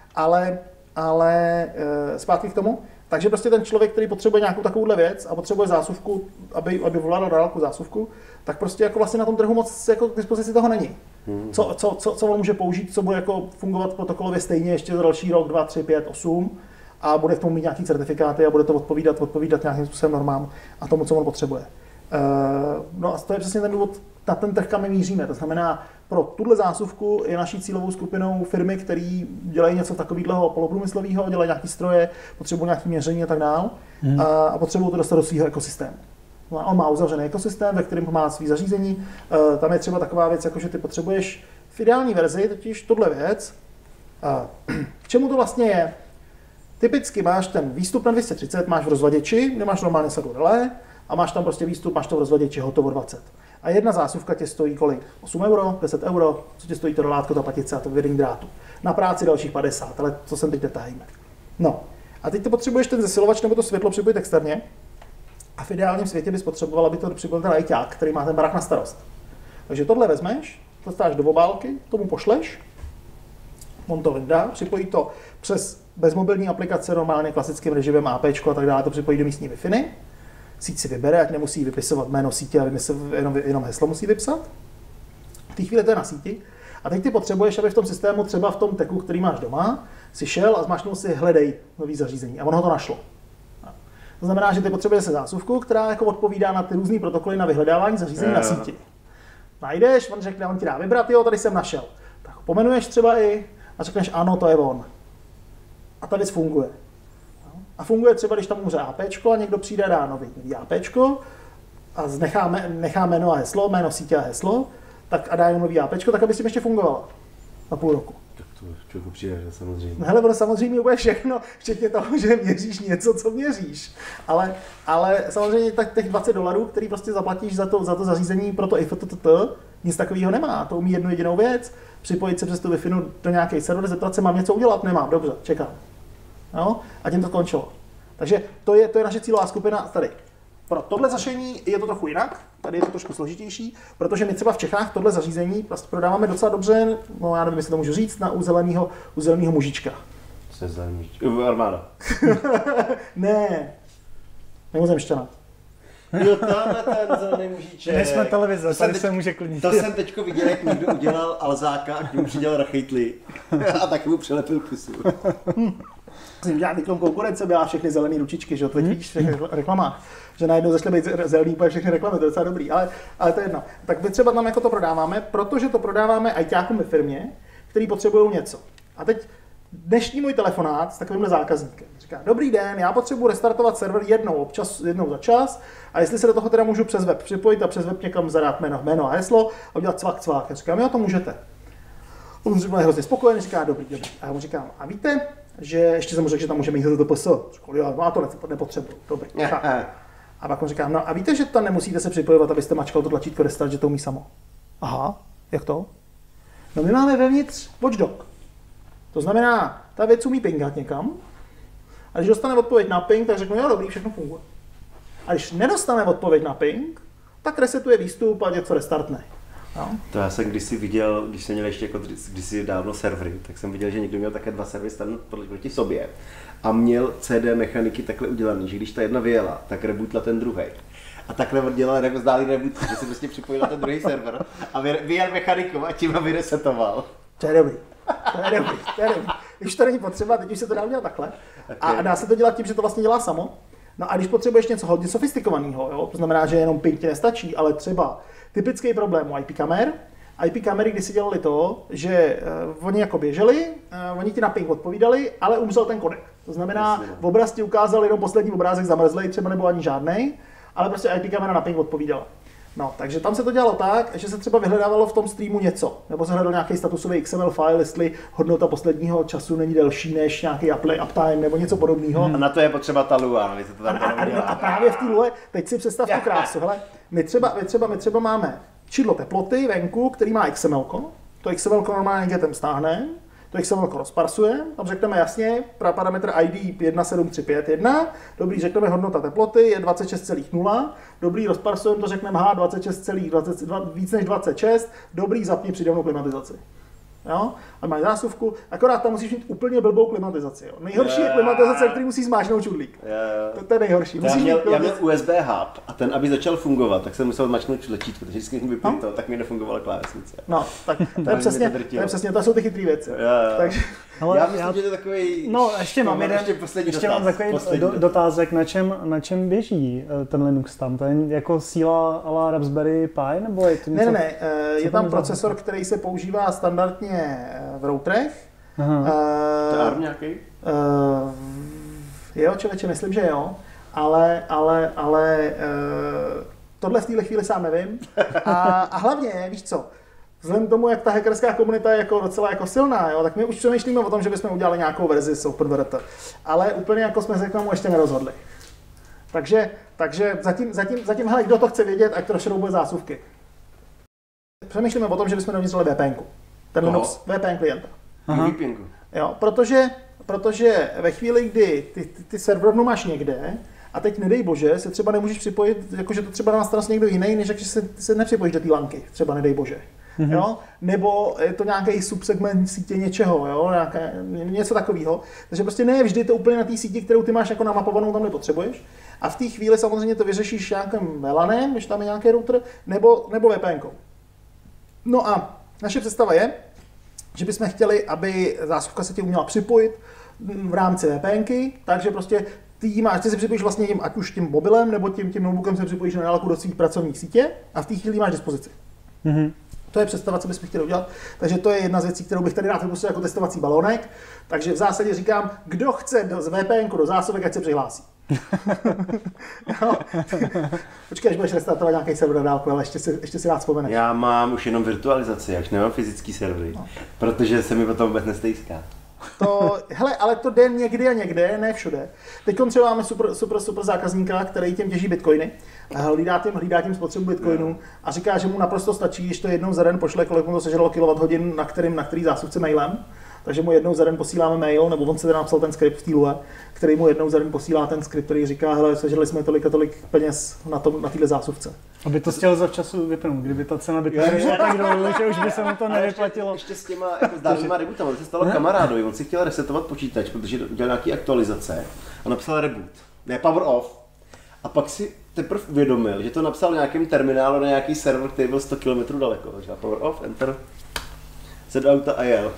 Ale zpátky k tomu, takže prostě ten člověk, který potřebuje nějakou takovouhle věc a potřebuje zásuvku, aby volal na dálku zásuvku, tak prostě jako vlastně na tom trhu moc jako k dispozici toho není. Co on může použít, co bude jako fungovat protokolově stejně ještě za další rok, 2, 3, 5, 8 a bude k tomu mít nějaký certifikáty a bude to odpovídat nějakým způsobem normám a tomu, co on potřebuje. No a to je přesně ten důvod, na ten trh, kam my míříme. To znamená, pro tuhle zásuvku je naší cílovou skupinou firmy, které dělají něco takového poloprůmyslového, dělají nějaké stroje, potřebují nějaké měření a tak dále a potřebují to dostat do svého ekosystému. No, on má uzavřený ekosystém, ve kterém má svý zařízení. Tam je třeba taková věc, jako že ty potřebuješ v ideální verzi totiž tohle věc. K čemu to vlastně je? Typicky máš ten výstup na 230, máš v rozvaděči, kde máš normálně sadu relé a máš tam prostě výstup, máš to v rozvaděči hotovo 20. A jedna zásuvka tě stojí kolik? 8 euro, 10 euro, co tě stojí to rolátko, ta patice a to vedení drátu. Na práci dalších 50, ale co sem teď netáhíme. No a teď ty potřebuješ ten zesilovač nebo to světlo připojit externě A v ideálním světě bys potřeboval, aby to připojil ten ajťák, který má ten barák na starost. Takže tohle vezmeš, to stáš do obálky, tomu pošleš, on to vyndá, připojí to přes bezmobilní aplikace, normálně klasickým režimem AP a tak dále, to připojí do místní Wi-Fi. Síť si vybere, ať nemusí vypisovat jméno sítě, ale jenom heslo musí vypsat. V té chvíli to je na síti. A teď ty potřebuješ, aby v tom systému, třeba v tom teku, který máš doma, si šel a zmáčknul si hledej nový zařízení. A ono to našlo. To znamená, že ty potřebuješ se zásuvku, která jako odpovídá na ty různé protokoly na vyhledávání zařízení na síti. Najdeš, on řekne, on ti dá vybrat, jo, tady jsem našel. Tak pomenuješ třeba i a řekneš, ano, to je on. A ta věc funguje. A funguje třeba, když tam umře APčko a někdo přijde a dá nový APčko a nechá jméno a heslo, jméno sítě a heslo, tak a dá jim nový APčko, tak aby s tím ještě fungovala na půl roku. Tak to člověku přijde, že samozřejmě. No hele, ono samozřejmě bude všechno, včetně toho, že měříš něco, co měříš. Ale samozřejmě tak těch $20, který prostě zaplatíš za to zařízení pro to IFTTT, nic takového nemá. To umí jednu jedinou věc, připojit se přes tu Wi-Fi do nějaký server, zeptat se, mám něco udělat? Nemám, dobře, čekám. No, a tím to končilo. Takže to je naše cílová skupina tady. Pro tohle zašení je to trochu jinak, tady je to trošku složitější, protože my třeba v Čechách tohle zařízení prostě prodáváme docela dobře, no já nevím, jestli to můžu říct, na u zeleného mužička. Se zelený armáda. Ne, mimozemšťana. Jo, tamhle ten zelený mužíček. My jsme televize, tady se může klidnit. To jsem teďko viděl, jak někdo udělal alzáka a k němu přidělal rachejtly a taky mu přilepil pusu. Jsem dělal výklon konkurence, byla všechny zelený ručičky, že jo, to vidíš v těch reklamách, že najednou začaly být zelený úplně všechny reklamy, to je docela dobrý, ale to je jedno. Tak my třeba tam jako to prodáváme, protože to prodáváme ajťákům ve firmě, který potřebují něco. A teď dnešní můj telefonát s takovýmhle zákazníkem říká, dobrý den, já potřebuji restartovat server jednou za čas a jestli se do toho teda můžu přes web připojit a přes web někam zadat jméno a heslo a udělat cvak. Já říkám, jo, to můžete. On říká, hrozně spokojený, říká, dobrý. A já mu říkám, a víte, že ještě jsem mu řekl, že tam můžeme jít do PSO. Říkal, jo, no a to nepotřebuji, dobrý. A pak mu říkám, no a víte, že tam nemusíte se připojovat, abyste mačkal to tlačítko restart, že to umí samo. Aha, jak to? No my máme vevnitř watchdog. To znamená, ta věc umí pingat někam a když dostane odpověď na ping, tak řeknu, jo, dobrý, všechno funguje. A když nedostane odpověď na ping, tak resetuje výstup a něco restartne. No. To já jsem kdysi viděl, když jsem měl ještě jako kdysi dávno servery, tak jsem viděl, že někdo měl také 2 servery stran proti sobě a měl CD mechaniky takhle udělaný, že když ta jedna vyjela, tak rebootla ten druhý. A takhle dělal jako zdálý reboot, že se prostě připojil na ten druhý server a vyjel mechanikou a tím ho vyresetoval. To je dobrý. Když to není potřeba, teď už se to dá udělat takhle. A dá se to dělat tím, že to vlastně dělá samo. No a když potřebuješ něco hodně sofistikovaného, jo, to znamená, že jenom ping ti nestačí, ale třeba typický problém u IP kamer. IP kamery, když si dělali to, že oni jako běželi, oni ti na ping odpovídali, ale umřel ten kodek. To znamená, v obraz ti ukázal jenom poslední obrázek zamrzlej, třeba nebo ani žádnej, ale prostě IP kamera na ping odpovídala. No, takže tam se to dělalo tak, že se třeba vyhledávalo v tom streamu něco, nebo se hledal nějaký statusový XML file, jestli hodnota posledního času není delší než nějaký uptime nebo něco podobného. A na to je potřeba ta lua, ale to tam a právě v té lue, teď si představ tu krásu, hele, my třeba máme čidlo teploty venku, který má XML, to XML normálně getem stáhne, to XML rozparsuje, tam řekneme jasně, parametr ID 17351, dobrý, řekneme hodnota teploty je 26,0, dobrý, rozparsujeme to, řekneme 26,20, víc než 26, dobrý, zapni přídavnou klimatizaci. Jo? A máš zásuvku, akorát tam musíš mít úplně blbou klimatizaci. Jo? Nejhorší je klimatizace, který musí zmáčknout čudlík. To je nejhorší. Já měl USB hub a ten, aby začal fungovat, tak jsem musel zmačknout tlačítko, protože vždycky jsem vypnul to, tak mi nefungovala klávesnice. No, tak to je přesně, to jsou ty chytrý věci. Takže já myslím, že to je takový... No, ještě mám takový dotázek, na čem běží ten Linux tam? To je jako síla a la Raspberry Pi, nebo je to něco? Ne, je tam procesor, který se používá standardně v routerech. To je ARM nějaký? Jo, člověče, myslím, že jo, ale tohle v téhle chvíli sám nevím. A hlavně, víš co, vzhledem k tomu, jak ta hackerská komunita je jako docela jako silná, jo, tak my už přemýšlíme o tom, že bychom udělali nějakou verzi s OpenWrt. Ale úplně jako jsme se k tomu ještě nerozhodli. Takže zatím hele, kdo to chce vědět, ať to rozšroubuje zásuvky. Přemýšlíme o tom, že bychom dovnitřili VPNku. Ten Linux VPN klienta. VPNku. Jo, protože ve chvíli, kdy ty serverovnu máš někde A teď nedej bože, se třeba nemůžeš připojit, jakože to třeba na starost někdo jiný, než když se nepřipojíš do té lanky, třeba nedej bože. Jo? Nebo je to nějaký subsegment sítě něčeho, jo? Něco takového. Takže prostě ne vždy to úplně na té síti, kterou ty máš jako namapovanou, tam nepotřebuješ. A v té chvíli samozřejmě to vyřešíš nějakým VLANem, když tam je nějaký router, nebo VPNkou. No a naše představa je, že bychom chtěli, aby zásuvka se ti uměla připojit v rámci VPNky, takže prostě ty se připojíš vlastně tím, ať už tím mobilem, nebo tím notebookem se připojíš na dálku do svých pracovních sítě a v té chvíli máš dispozici. To je představa, co bychom chtěli udělat. Takže to je jedna z věcí, kterou bych tady rád vypustil jako testovací balónek. Takže v zásadě říkám, kdo chce z VPNku do zásuvek, ať se přihlásí. Počkej, až budeš restartovat nějaký server na dálku, ale ještě si rád vzpomeneš. Já mám už jenom virtualizaci, já už nemám fyzický servery, protože se mi potom vůbec nestejská. Hele, ale to jde někdy a někde, ne všude. Teď třeba máme super zákazníka, který těm těží bitcoiny, hlídá tím spotřebu bitcoinů a říká, že mu naprosto stačí, když to jednou za den pošle, kolik mu to sežralo kilowatthodin, na který zásuvce mailem. Takže mu jednou za den posíláme mail, nebo on se teda napsal ten skript v Týlue, který mu jednou za den posílá ten skript, který říká, hele, sežrali jsme tolik a tolik peněz na téhle zásuvce. Aby to chtěl zavčasu vypnout, kdyby ta cena bitcoinu šla tak dolů, že už by se mu to nevyplatilo. Ještě s těma jako zdárnýma rebootama, to se stalo kamarádovi, on si chtěl resetovat počítač, protože dělal nějaký aktualizace a napsal reboot, ne power off. A pak si teprve uvědomil, že to napsal v nějakém terminálu na nějaký server, který byl 100 km daleko, takže power off, enter, set auta a jel.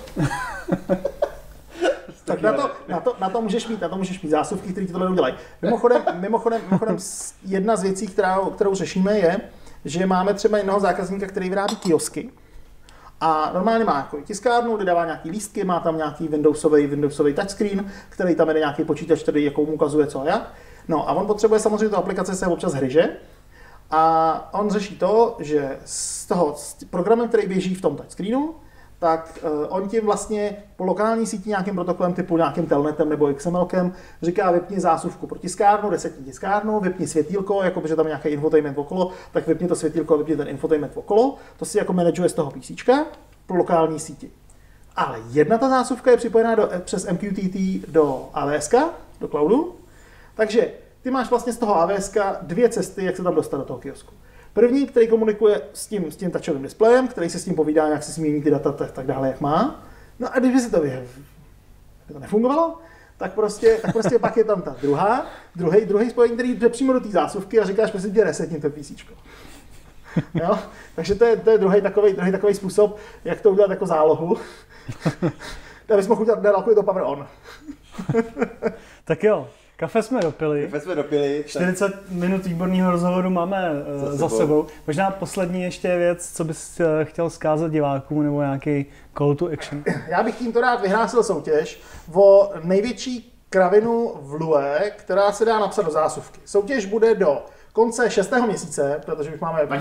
Tak na to můžeš mít zásuvky, které ti tohle udělají. Mimochodem, jedna z věcí, kterou řešíme, je, že máme třeba jednoho zákazníka, který vyrábí kiosky. A normálně má jako tiskárnu, kde dává nějaký lístky, má tam nějaký Windowsový touchscreen, který tam jede nějaký počítač, který jako mu ukazuje co a jak. No a on potřebuje samozřejmě tu aplikaci, se občas hryže. A on řeší to, že s programem, který běží v tom touchscreenu, tak on tím vlastně po lokální síti nějakým protokolem typu nějakým telnetem nebo XMLkem říká vypni zásuvku pro tiskárnu, resetni tiskárnu, vypni světýlko, jako že tam je nějaký infotainment okolo, tak vypni to světýlko a vypni ten infotainment okolo. To si jako manažuje z toho PCčka pro lokální síti. Ale jedna ta zásuvka je připojená přes MQTT do AWS, do cloudu, takže ty máš vlastně z toho AWS dvě cesty, jak se tam dostat do toho kiosku. První, který komunikuje s tím touchovým displejem, který se s tím povídá, jak se změní ty data, tak dále, jak má. No a kdyby se to nefungovalo, tak prostě pak je tam ta druhý spojení, který jde přímo do té zásuvky a říkáš, prosím tě, resetni to PCčko. Jo? Takže to je druhý takový způsob, jak to udělat jako zálohu. Abys mohl udělat dálku, je to power on. Tak jo. Kafe jsme dopili. 40 minut výborného rozhovoru máme za sebou. Možná poslední ještě věc, co bys chtěl vzkázat divákům, nebo nějaký call to action. Já bych tímto rád vyhlásil soutěž o největší kravinu v Lue, která se dá napsat do zásuvky. Soutěž bude do konce 6. měsíce, protože už máme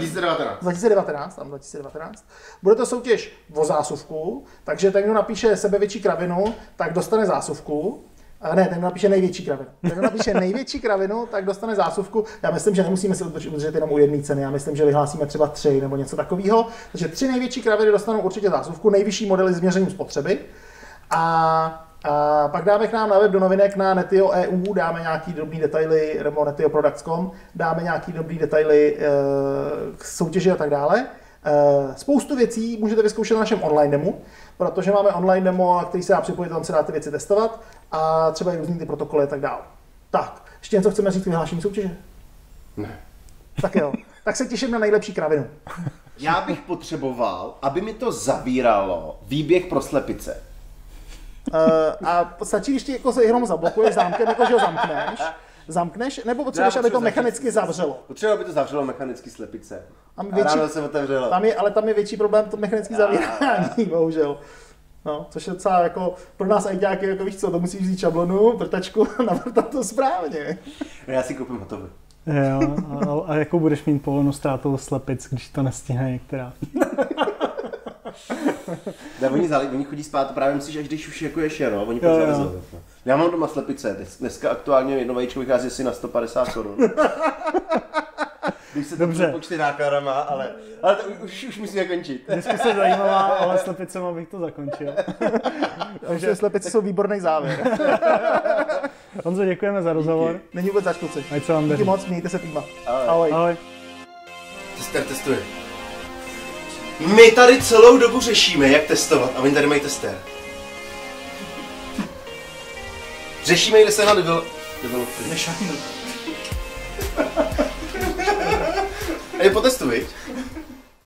2019. Bude to soutěž o zásuvku, takže ten, kdo napíše sebevětší kravinu, tak dostane zásuvku. Ne, ten napíše největší kravinu. Ten napíše největší kravinu, tak dostane zásuvku. Já myslím, že nemusíme si udržet jenom u jedné ceny. Já myslím, že vyhlásíme třeba 3 nebo něco takového. Takže 3 největší kraviny dostanou určitě zásuvku, nejvyšší modely s měřením spotřeby. A pak dáme k nám na web do novinek na Netio.eu, dáme nějaký dobrý detaily, nebo netioproducts.com, dáme nějaký dobrý detaily k soutěži a tak dále. Spoustu věcí můžete vyzkoušet na našem online demo, protože máme online demo, který se dá připojit, tam se dá ty věci testovat a třeba i různý ty protokoly a tak dále. Tak, ještě něco chceme říct k vyhlášení soutěže? Ne. Tak jo, tak se těším na nejlepší kravinu. Já bych potřeboval, aby mi to zavíralo výběh pro slepice. A stačí, když ti jako se jenom zablokuješ zámkem, jako že ho zamkneš, nebo potřebuješ, aby to mechanicky zavřelo? Potřebuji, aby to zavřelo mechanicky slepice. A ráno se otevřelo. Tam je větší problém to mechanické zavírání, bohužel. No, což je docela jako pro nás ajťáky, jako víš co, to musíš vzít šablonu, vrtačku a navrtat to správně. No, já si koupím hotové. Jo, a jakou budeš mít povolenou ztrátu slepic, když to nestihne některá? Ne, oni chodí spát, právě myslíš, až když už jako je šero, oni chodí zavřou. Já mám doma slepice, dneska aktuálně jedno vajíčko vychází asi na 150 korun. když se to počty nákladama, ale to už musíme končit. Diskuse zajímavá, ale slepicema bych to zakončil. Takže slepice jsou výborný závěr. Honzo, děkujeme za rozhovor. Díky. Není vůbec zač, kluci. Ať se vám daří. Díky moc, mějte se týma. Ahoj. Ahoj. Tester testuje. My tady celou dobu řešíme, jak testovat, a oni tady mají tester. Řešíme, kde se na developery. Nešajno. A je potestuj, viď?